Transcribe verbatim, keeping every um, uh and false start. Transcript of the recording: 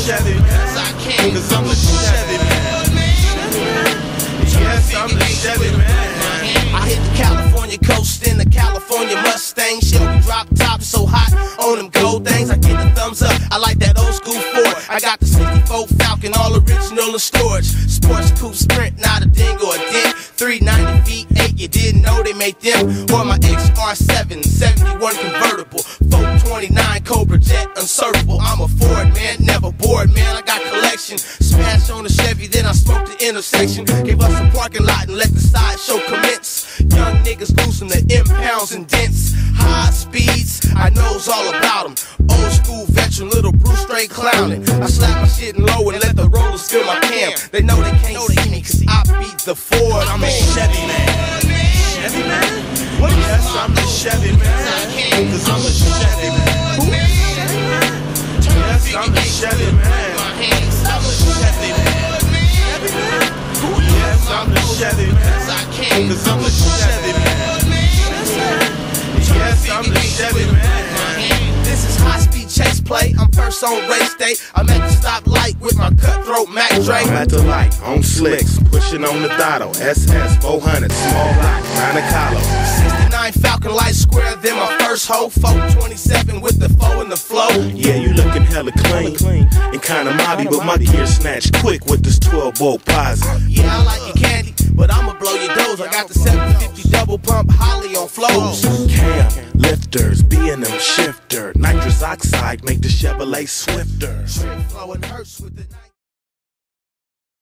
Chevy man, cause I'm the Chevy man. Yes, I'm the Chevy man. I hit the California coast in the California Mustang. Shelby drop top so hot on them gold things. I get the thumbs up, I like that old school Ford. I got the sixty-four Falcon, all original in storage. Sports coupe sprint, not a ding or a dent. three ninety V eight, you didn't know they made them. Or my X R seven, seventy-one convertible. four twenty-nine Cobra Jet, unsearchable. I'm a Ford man, never bored man, I got collection. Smash on the Chevy, then I smoked the intersection. Gave us a parking lot and let the sideshow commence. Young niggas losing the impounds and dents. High speeds, I knows all about them. Old school veteran, little Bruce straight clowning. I slap my shit in low and let the rollers fill my cam. They know they can't see me cause I beat the Ford. I'm a Chevy man. Chevy man? What? Yes, I'm the Chevy man, cause I'm the Chevy man. Yes, I'm the Chevy man. I'm the Chevy man. Yes, I'm the Chevy man, cause I'm the Chevy man. Yes, I'm the Chevy man. This is high speed chase play. I'm first on race day. I'm at the stoplight with my cutthroat Mac Dre. I'm at the light on slicks, pushing on the throttle. S S four hundred, small block, Monte Carlo. sixty-nine Falcon light square, then my first hoe. four twenty-seven with the four in the flow. Yeah, you looking hella clean and kinda mobby, but my gear snatched quick with this twelve volt posit. Yeah, I like your candy, but I'ma blow your doors. I got the seven fifty double pump Holly on flows. Cam, lifters, B and M shifter, nitrous oxide make the Chevrolet swifter. Straight flowing hurts with the